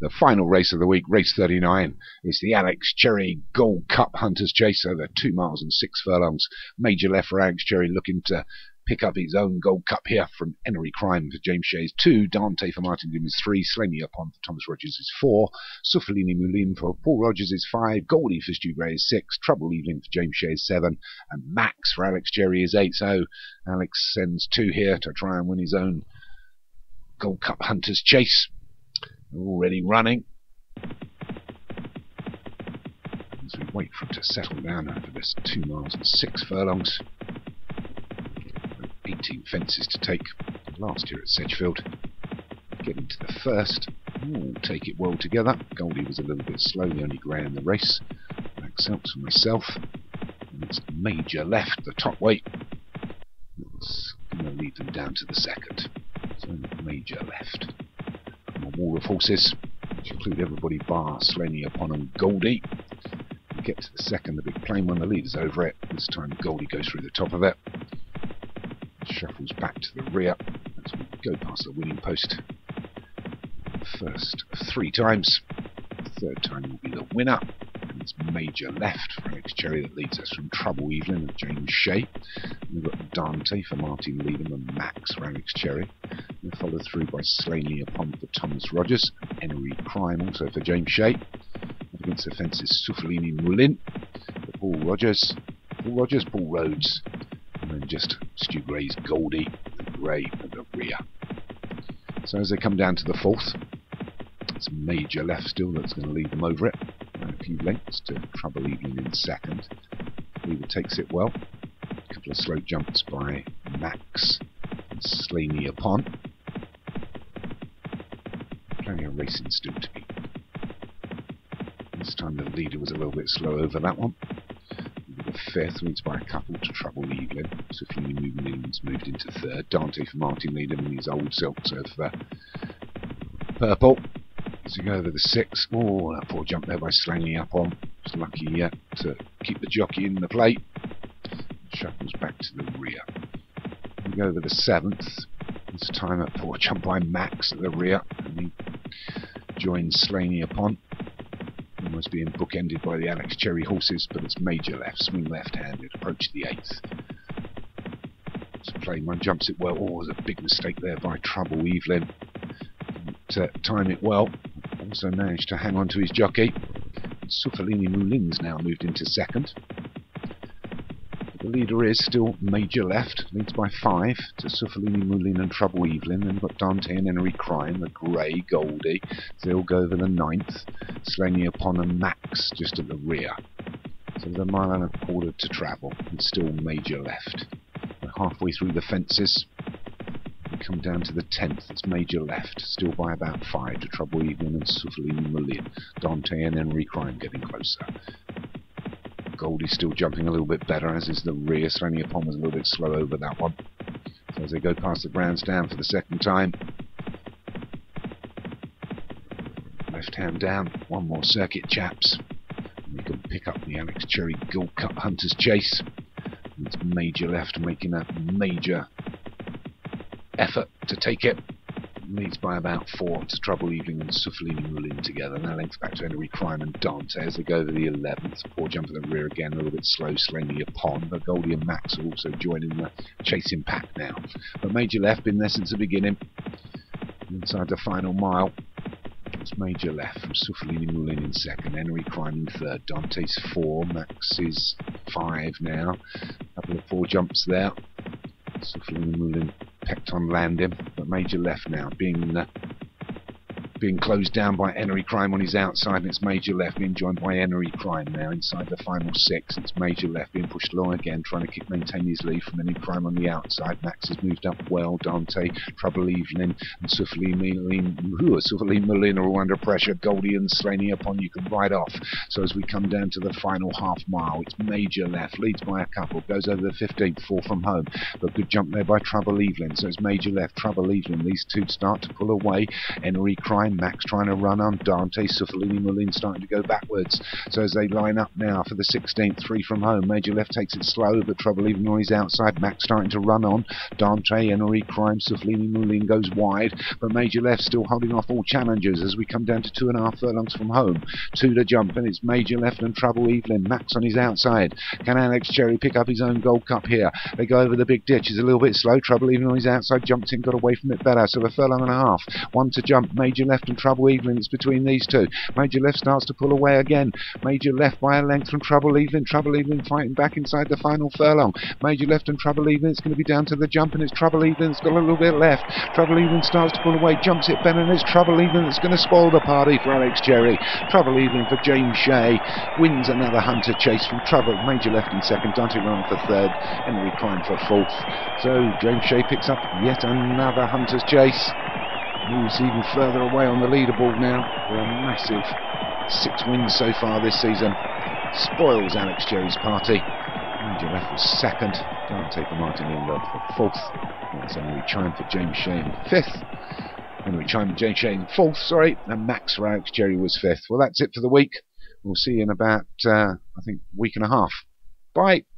The final race of the week, race 39, is the Cherrie Gold Cup Hunters Chase over 2 miles and 6 furlongs. Major left for Cherrie, looking to pick up his own Gold Cup here from Enery Crime for James Shays 2, Dante for Martin Dimmers 3, Slaney Upon for Thomas Rogers is 4, Suffalini Moulin for Paul Rogers is 5, Goldie for Stu Gray is 6, Trouble Evening for James Shays 7, and Max for Cherrie is 8. So Alex sends 2 here to try and win his own Gold Cup Hunters Chase. Already running. As we wait for him to settle down over this 2 miles and 6 furlongs. 18 fences to take last year at Sedgefield. Getting to the first. Ooh, take it well together. Goldie was a little bit slow, the only grey in the race. Max out for myself. And it's Major left, the top weight. It's going to lead them down to the second. So Major left. A wall of horses, which include everybody bar Slaney Upon and Goldie. We get to the second, the big plain one, the leader's over it. This time Goldie goes through the top of it. Shuffles back to the rear as we go past the winning post. First 3 times. The 3rd time will be the winner. And it's Major left for Cherrie that leads us from Trouble Evelyn and James Shay. We've got Dante for Martin Leadham and Max for Cherrie. We're followed through by Slaney Upon for Thomas Rogers, Enery Crime also for James Shay. Up against the fence is Suffalini Moulin for Paul Rogers, Paul Rhodes, and then just Stu Gray's Goldie and Gray at the rear. So as they come down to the 4th, it's Major left still that's going to lead them over it. A few lengths to Trouble Evening in 2nd. Leader takes it well. A couple of slow jumps by Max and Slaney Upon. Plenty of racing still to be. This time the leader was a little bit slow over that one. The 5th leads by a couple to Trouble Evelyn. Suffalini Moulin moved into 3rd. Dante for Martin Leadham and his old silks of purple. As we go over the 6th, oh, that poor jump there by Slaney Upon. Just lucky to keep the jockey in the plate. Shuffles back to the rear. We go over the 7th. This time a poor jump by Max at the rear. And he joins Slaney Upon. Almost being bookended by the Cherrie horses, but it's Major left, swing left-handed, approach the 8th. So plain one jumps it well. Oh, there's a big mistake there by Trouble Evelyn. Didn't time it well. Also managed to hang on to his jockey. Suffalini Moulin's now moved into 2nd. The leader is still Major left, leads by 5 to Suffalini Moulin and Trouble Evelyn. Then we've got Dante and Enery Crime, the Grey, Goldie. So they'll go over the 9th. Slaney Upon and Max just at the rear. So there's a mile and a quarter to travel. It's still Major left. We're halfway through the fences. We come down to the 10th. It's Major left, still by about 5 to Trouble Evelyn and Suffalini Moulin. Dante and Enery Crime getting closer. Goldie's still jumping a little bit better, as is the rear. Slaney Upon was a little bit slow over that one. So as they go past the grandstand for the 2nd time. Left hand down. One more circuit, chaps. And we can pick up the Cherrie Gold Cup Hunters Chase. And it's Major left making a major effort to take it. Leads by about 4 to Trouble Evening and Suffalini Moulin together. Now length back to Enery Crime and Dante as they go over the 11th. Poor jump at the rear again, a little bit slow, Slaney Upon, but Goldie and Max are also joining the chasing pack now. But Major left been there since the beginning. Inside the final mile, it's Major left from Suffalini Moulin in 2nd, Enery Crime in 3rd, Dante's 4, Max is 5 now. A couple of 4 jumps there. Suffalini Moulin pecked on landing, but Major left now, being closed down by Enery Crime on his outside, and it's Major left being joined by Enery Crime now inside the final 6. It's Major left being pushed along again, trying to maintain his lead from Enery Crime on the outside. Max has moved up well. Dante, Trouble Evening, and Suffalini Moulin are all under pressure. Goldie and Slaney Upon you can ride off. So as we come down to the final half mile, it's Major left, leads by a couple, goes over the 15th, 4 from home, but good jump there by Trouble Evening. So it's Major left, Trouble Evening. These two start to pull away. Enery Crime again. Max trying to run on. Dante, Suffalini, Mullin starting to go backwards. So as they line up now for the 16th, 3 from home. Major Left takes it slow, but Trouble even on his outside. Max starting to run on. Dante, Henry, Crime, Suffalini, Mullin goes wide, but Major Left still holding off all challengers as we come down to 2.5 furlongs from home. 2 to jump, and it's Major Left and Trouble Evelyn. Max on his outside. Can Alex Cherrie pick up his own Gold Cup here? They go over the big ditch. It's a little bit slow. Trouble even on his outside jumped in, got away from it better. So a furlong and a half. 1 to jump. Major Left and Trouble Evelyn. It's between these two. Major Left starts to pull away again. Major Left by a length from Trouble Evelyn. Trouble Evelyn fighting back inside the final furlong. Major Left and Trouble Evelyn. It's going to be down to the jump, and it's Trouble Evelyn. It's got a little bit left. Trouble Evelyn starts to pull away. Jumps it better, and it's Trouble Evelyn that's going to spoil the party for Alex Cherrie. Trouble Evelyn for James Shea. Wins another hunter chase from Trouble. Major Left in second. Dante Run for third. Henry Klein for fourth. So James Shea picks up yet another hunter's chase. Moves even further away on the leaderboard now. With a massive 6 wins so far this season. Spoils Alex Cherrie's party. Major Left was second. Dante for Martin Lindbergh for fourth. That's Henry Chime for James Shea in fifth. Henry Chime for James Shea in fourth, sorry. And Max for Alex Cherrie was fifth. Well, that's it for the week. We'll see you in about, I think, week and a half. Bye.